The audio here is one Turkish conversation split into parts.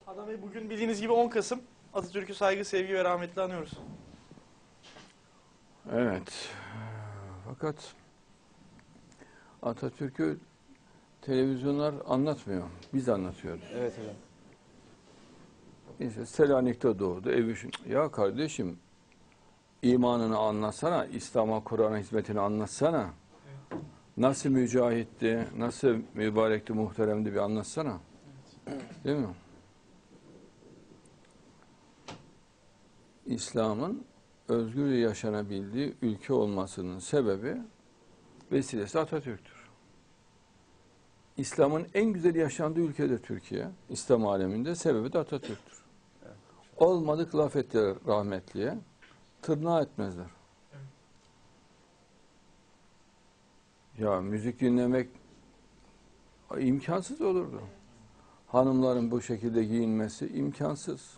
Adnan Bey, bugün bildiğiniz gibi 10 Kasım. Atatürk'ü saygı, sevgi ve rahmetle anıyoruz. Evet. Fakat Atatürk'ü televizyonlar anlatmıyor. Biz anlatıyoruz. Evet hocam. İşte Selanik'te doğdu. Ya kardeşim, imanını anlatsana, İslam'a, Kur'an'a hizmetini anlatsana. Nasıl mücahitti, nasıl mübarekti, muhteremdi bir anlatsana. Değil mi? İslam'ın özgür yaşanabildiği ülke olmasının sebebi, vesilesi Atatürk'tür. İslam'ın en güzel yaşandığı ülkedir Türkiye. İslam aleminde sebebi de Atatürk'tür. Olmadık laf ettiler rahmetliye, tırnağı etmezler. Ya müzik dinlemek imkansız olurdu. Hanımların bu şekilde giyinmesi imkansız.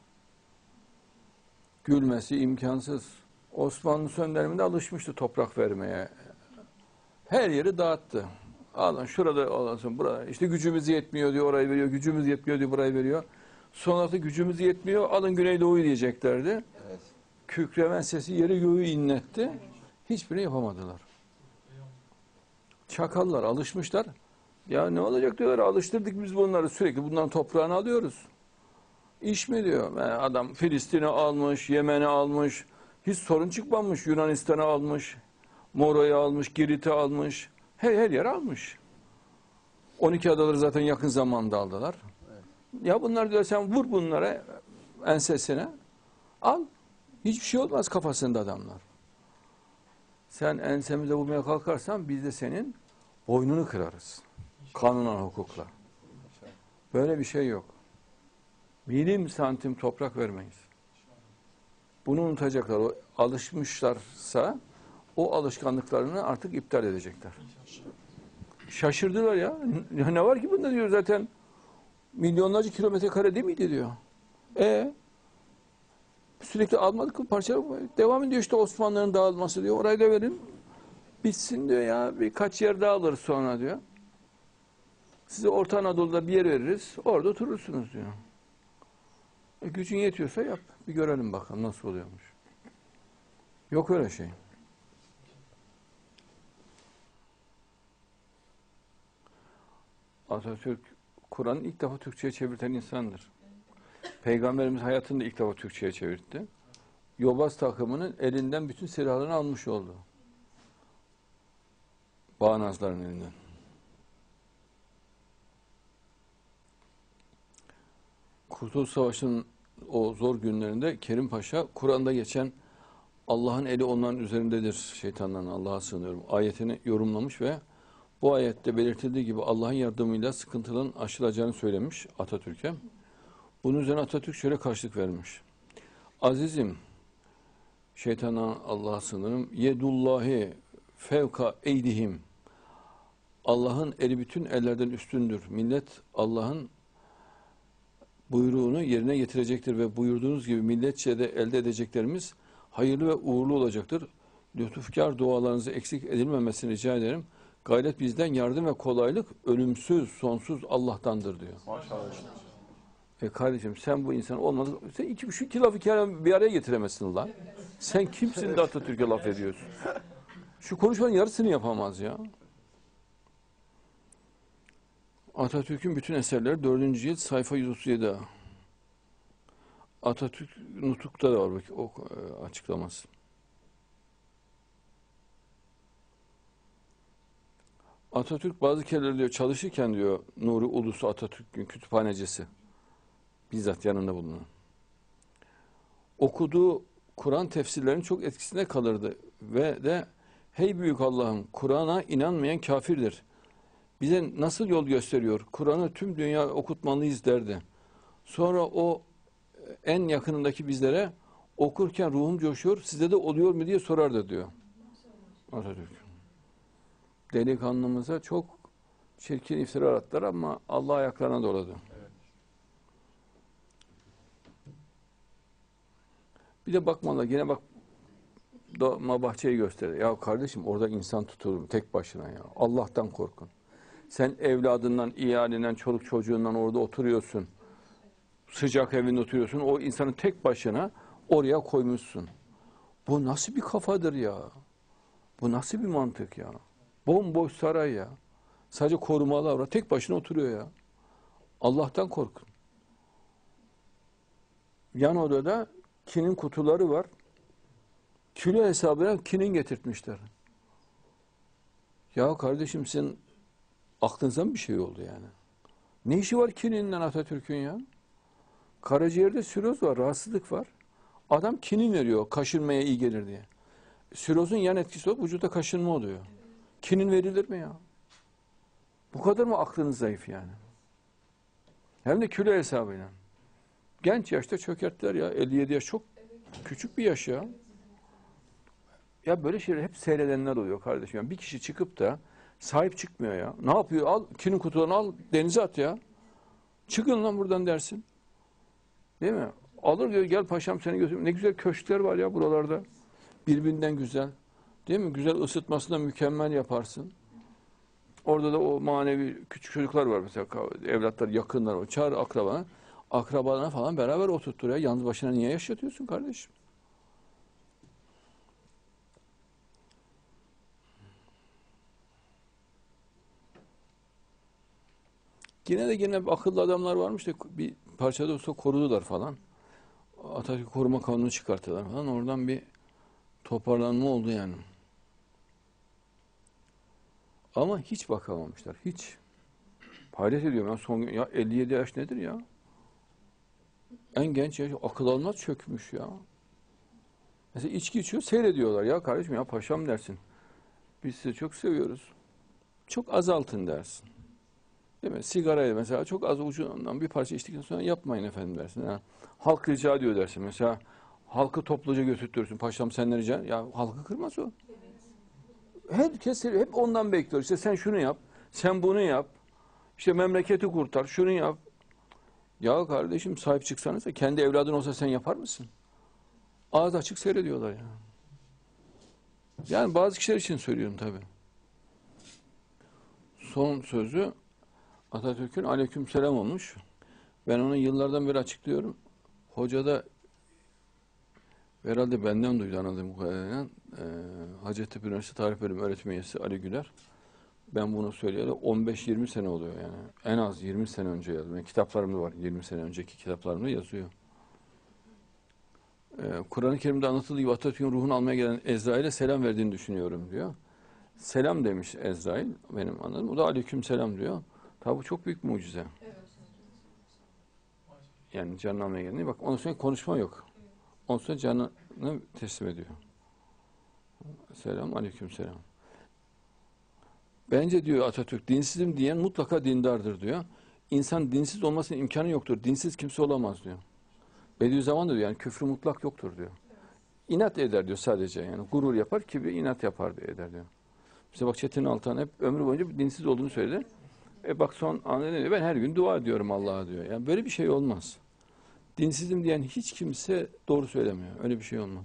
Gülmesi imkansız. Osmanlı son döneminde alışmıştı toprak vermeye. Her yeri dağıttı. Alın şurada alasın, burada. İşte gücümüz yetmiyor diyor, orayı veriyor. Gücümüz yetmiyor diyor, burayı veriyor. Sonra da gücümüz yetmiyor, alın Güneydoğu'yu diyeceklerdi. Evet. Kükremen sesi yeri göğü inletti. Hiçbirini yapamadılar. Çakallar alışmışlar. Ya ne olacak diyorlar, alıştırdık biz bunları, sürekli bunların toprağını alıyoruz. İş mi diyor? Adam Filistin'i almış, Yemen'i almış, hiç sorun çıkmamış. Yunanistan'ı almış, Mora'yı almış, Girit'i almış, her yeri almış. 12 adaları zaten yakın zamanda aldılar. Evet. Ya bunlar diyor, sen vur bunlara ensesine, al. Hiçbir şey olmaz kafasında adamlar. Sen ensemize vurmaya kalkarsan biz de senin boynunu kırarız. Kanuna, hukukla. Böyle bir şey yok. Milim santim toprak vermeyiz. Bunu unutacaklar. O alışmışlarsa o alışkanlıklarını artık iptal edecekler. Şaşırdılar ya. Ne var ki bunda diyor, zaten milyonlarca kilometre kare değil miydi diyor. Sürekli almadık mı parça? Devam ediyor işte Osmanlı'nın dağılması diyor. Orayı da verin. Bitsin diyor ya. Birkaç yer daha alırız sonra diyor. Size Orta Anadolu'da bir yer veririz. Orada oturursunuz diyor. Gücün yetiyorsa yap. Bir görelim bakalım nasıl oluyormuş. Yok öyle şey. Atatürk, Kur'an'ı ilk defa Türkçe'ye çevirten insandır. Peygamberimiz hayatında ilk defa Türkçe'ye çevirtti. Yobaz takımının elinden bütün silahlarını almış oldu. Bağnazların elinden. Kurtuluş Savaşı'nın o zor günlerinde Kerim Paşa, Kur'an'da geçen Allah'ın eli onların üzerindedir, şeytandan Allah'a sığınıyorum ayetini yorumlamış ve bu ayette belirtildiği gibi Allah'ın yardımıyla sıkıntıların aşılacağını söylemiş Atatürk'e. Bunun üzerine Atatürk şöyle karşılık vermiş. Azizim, şeytandan Allah'a sığınırım. Yedullahi fevka eydihim. Allah'ın eli bütün ellerden üstündür. Millet Allah'ın buyruğunu yerine getirecektir ve buyurduğunuz gibi milletçe de elde edeceklerimiz hayırlı ve uğurlu olacaktır. Lütufkar dualarınızı eksik edilmemesini rica ederim. Gayret bizden, yardım ve kolaylık ölümsüz, sonsuz Allah'tandır diyor. Maşallah. Kardeşim sen bu insan olmadı. Sen şu iki lafı bir araya getiremezsin lan. Sen kimsin de Atatürk'e laf ediyorsun? Şu konuşmanın yarısını yapamaz ya. Atatürk'ün bütün eserleri 4. cilt sayfa 137. Atatürk Nutuk'ta da var o açıklaması. Atatürk bazı kereler diyor çalışırken diyor Nuri Ulusu Atatürk'ün kütüphanecisi bizzat yanında bulunan. Okuduğu Kur'an tefsirlerinin çok etkisinde kalırdı ve de hey büyük Allah'ım, Kur'an'a inanmayan kafirdir. Bize nasıl yol gösteriyor? Kur'an'ı tüm dünya okutmalıyız derdi. Sonra o en yakınındaki bizlere okurken ruhum coşuyor, size de oluyor mu diye sorardı diyor Atatürk. Delikanlımıza çok çirkin iftira attılar ama Allah ayaklarına doladı. Evet. Bir de bakmalı, yine bak Doğma Bahçe'yi gösterir. Ya kardeşim orada insan tutulur tek başına ya. Allah'tan korkun. Sen evladından, iyalinden, çoluk çocuğundan orada oturuyorsun. sıcak evinde oturuyorsun. O insanı tek başına oraya koymuşsun. Bu nasıl bir kafadır ya? Bu nasıl bir mantık ya? Bomboş saray ya. Sadece korumalar var. Tek başına oturuyor ya. Allah'tan korkun. Yan odada kinin kutuları var. Kilo hesabına kinin getirtmişler. Ya kardeşim sen aklınıza mı bir şey oldu yani? Ne işi var kininden Atatürk'ün ya? Karaciğerde siroz var, rahatsızlık var. Adam kinin veriyor kaşınmaya iyi gelir diye. Sirozun yan etkisi olup vücuda kaşınma oluyor. Kinin verilir mi ya? Bu kadar mı aklınız zayıf yani? Hem de kilo hesabıyla. Genç yaşta çökerttiler ya. 57 yaş çok küçük bir yaş ya. Ya böyle şeyler hep seyredenler oluyor kardeşim. Yani bir kişi çıkıp da sahip çıkmıyor ya. Ne yapıyor? Al kinin kutularını al denize at ya. Çıkın lan buradan dersin. Değil mi? Alır diyor gel paşam seni götüreyim. Ne güzel köşkler var ya buralarda. Birbirinden güzel. Değil mi? Güzel ısıtmasını da mükemmel yaparsın. Orada da o manevi küçük çocuklar var mesela evlatlar, yakınlar var. Çağır akrabana. Akrabalarına falan beraber oturttur ya. Yalnız başına niye yaşatıyorsun kardeşim? Yine akıllı adamlar varmış da bir parçada olsa korudular falan. Atatürk Koruma Kanunu çıkarttılar falan. Oradan bir toparlanma oldu yani. Ama hiç bakamamışlar. Hiç. Hayret ediyorum ya. Son ya 57 yaş nedir ya? En genç yaş akıl almaz çökmüş ya. Mesela içki içiyor seyrediyorlar ya kardeşim ya paşam dersin. Biz sizi çok seviyoruz. Çok azaltın dersin. Değil mi? Sigarayı mesela çok az ucundan bir parça içtikten sonra yapmayın efendim dersin. Yani halk rica ediyor dersin. Mesela halkı topluca götürtürsün. Paşam senden rica. Ya halkı kırmaz o. Herkes hep ondan bekliyor. İşte sen şunu yap, sen bunu yap. İşte memleketi kurtar, şunu yap. Ya kardeşim sahip çıksanıza kendi evladın olsa sen yapar mısın? Ağız açık seyrediyorlar ya. Yani bazı kişiler için söylüyorum tabii. Son sözü Atatürk'ün aleykümselam olmuş. Ben onu yıllardan beri açıklıyorum. Hoca da herhalde benden duydu anladığım kadarıyla. Hacettepe Üniversitesi Tarih Bölümü öğretim üyesi Ali Güler. Ben bunu söyleyeli 15-20 sene oluyor yani. En az 20 sene önce yazdım. Yani kitaplarımda var. 20 sene önceki kitaplarımda yazıyor. Kur'an-ı Kerim'de anlatıldığı gibi Atatürk'ün ruhunu almaya gelen Ezrail'e selam verdiğini düşünüyorum diyor. Selam demiş Ezrail benim anladığım. O da aleyküm selam diyor. Tabi bu çok büyük mucize. Yani canını almaya geldiğinde bak ondan sonra konuşma yok. Ondan sonra canını teslim ediyor. Selam aleyküm selam. Bence diyor Atatürk dinsizim diyen mutlaka dindardır diyor. İnsan dinsiz olmasının imkanı yoktur. Dinsiz kimse olamaz diyor. Bediüzzaman da diyor yani küfrü mutlak yoktur diyor. İnat eder diyor sadece yani gurur yapar kibri inat yapar diye eder diyor. Mesela bak Çetin Altan hep ömrü boyunca dinsiz olduğunu söyledi. Bak son anda ne diyor? Ben her gün dua ediyorum Allah'a diyor. Yani böyle bir şey olmaz. Dinsizim diyen hiç kimse doğru söylemiyor. Öyle bir şey olmaz.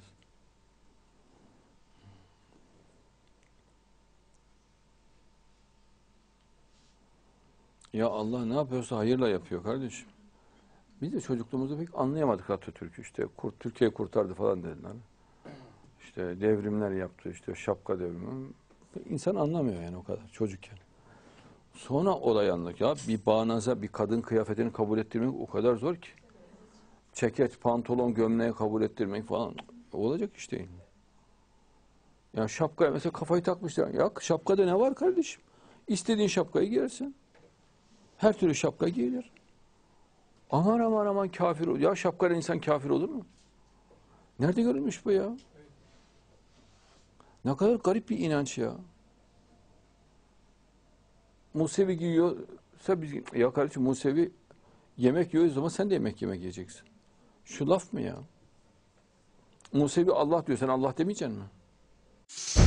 Ya Allah ne yapıyorsa hayırla yapıyor kardeşim. Biz de çocukluğumuzda pek anlayamadık Atatürk'ü. İşte Türkiye kurtardı falan dediler. İşte devrimler yaptı, işte şapka devrimi. İnsan anlamıyor yani o kadar çocukken. Sonra olay anladık. Ya bir bağnaza, bir kadın kıyafetini kabul ettirmek o kadar zor ki. Ceket, pantolon, gömleği kabul ettirmek falan olacak iş değil. Ya şapkaya mesela kafayı takmışlar. Ya şapkada ne var kardeşim? İstediğin şapkayı giyersin. Her türlü şapka giyilir. Aman aman aman kafir olur. Ya şapkayla insan kafir olur mu? Nerede görülmüş bu ya? Ne kadar garip bir inanç ya. Musevi giyiyorsa biz, ya kardeşim Musevi yemek yiyoruz ama sen de yemek yiyeceksin. Şu laf mı ya? Musevi Allah diyor, sen Allah demeyeceksin mi?